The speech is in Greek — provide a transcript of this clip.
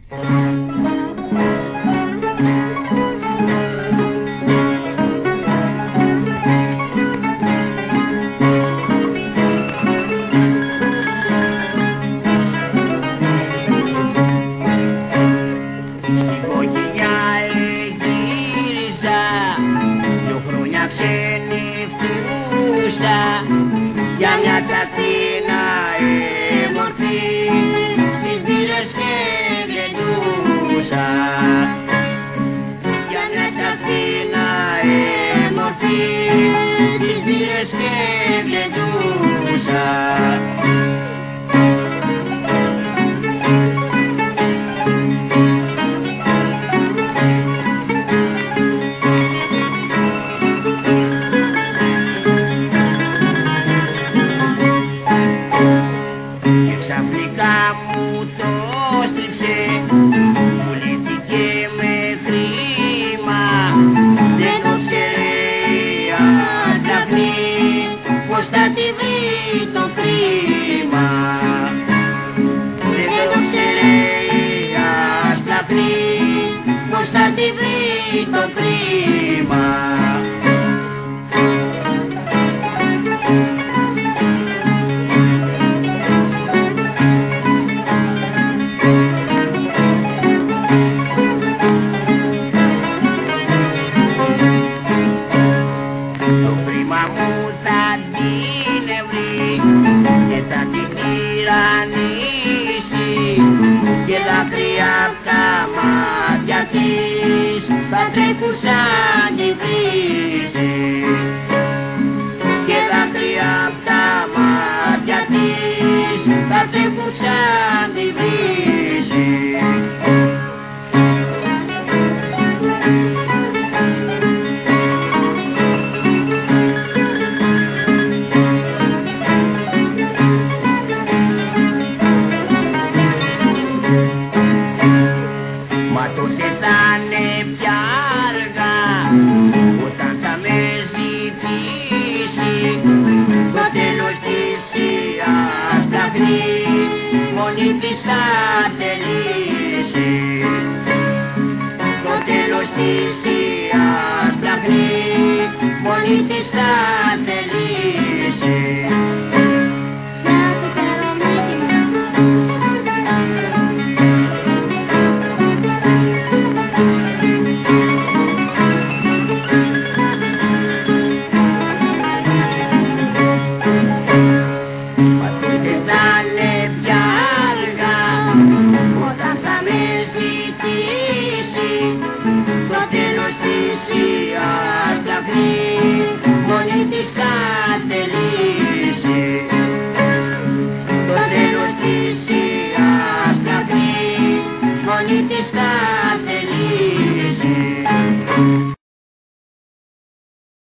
Ξενυχτούσα για μια τσαφίνα μορφή, στις μπύρες και γλεντούσα. Για μια τσαφίνα μορφή, στις μπύρες και γλεντούσα. Ξαφνικά μου το στρίψε, πουλήθηκε με χρήμα. Δεν το ξέρε η αστραπή πως θα τη βρει το κρίμα. Δεν το ξέρε η αστραπή πως θα τη βρει το κρίμα. Και δάκρυα απ' τα μάτια της θα τρέχουν σαν τη βρύση. Και δάκρυα απ' τα μάτια της θα τρέχουν σαν τη βρύση. Μα τότε θα είναι πια αργά, όταν θα με ζητήσει το τέλος της ψαχνή, μόνη της θα τελείσει. Το τέλος της ψαχνή, μόνη της θα τελείσει. Μόνη της θα τελείσει. Το τέλος της αστραπή, μόνη της θα